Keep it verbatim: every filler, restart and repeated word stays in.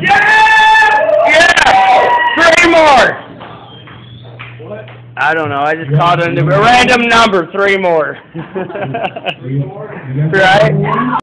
Yeah! Yeah! Three more! What? I don't know, I just called a, a random number, three more. Three more? Right?